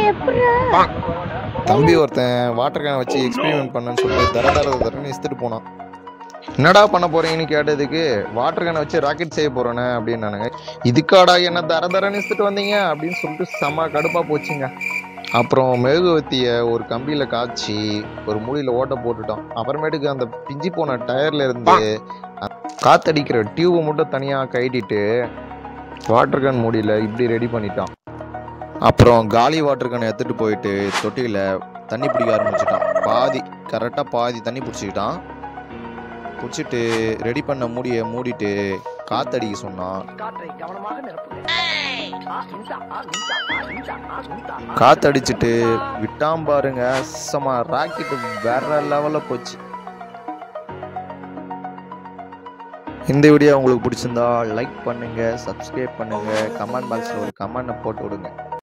தம்பி ஒருத்தன் வாட்டர் கேனை வச்சு எக்ஸ்பெரிமெண்ட் பண்ணன்னு சொல்லிட்டு தரன்னு இஸ்த்துட்டு போனான். என்னடா பண்ண போறீங்கன்னு கேட்டதுக்கு வாட்டர் கேனை வச்சு ராக்கெட் செய்ய போறேன்னு அப்படின்னு நானுங்க. இதுக்காடா என்ன தரன்னு இஸ்த்துட்டு வந்தீங்க அப்படின்னு சொல்லிட்டு செம்ம கடுப்பா போச்சுங்க. அப்புறம் மெழுகுவத்திய ஒரு கம்பியில காய்ச்சி ஒரு மூடியில ஓட்ட போட்டுட்டோம். அப்புறமேட்டுக்கு அந்த பிஞ்சு போன டயர்ல இருந்து காத்தடிக்கிற டியூபை மட்டும் தனியா கட்டிட்டு வாட்டர் கேன் மூடியில இப்படி ரெடி பண்ணிட்டான். அப்புறம் காலி வாட்டர் கேனை எடுத்துட்டு போயிட்டு தொட்டியில தண்ணி பிடிக்க ஆரம்பிச்சுட்டான். கரெக்டா பாதி தண்ணி பிடிச்சிக்கிட்டான். பிடிச்சிட்டு ரெடி பண்ண மூடிட்டு காத்தடிக்க சொன்னான். காத்தடிச்சிட்டு விட்டாம் பாருங்க, செம ராக்கெட் வேற லெவல்ல போச்சு. இந்த வீடியோ உங்களுக்கு பிடிச்சிருந்தா லைக் பண்ணுங்க, சப்ஸ்கிரைப் பண்ணுங்க, கமெண்ட் பாக்ஸ்ல ஒரு கமெண்ட் போட்டு விடுங்க.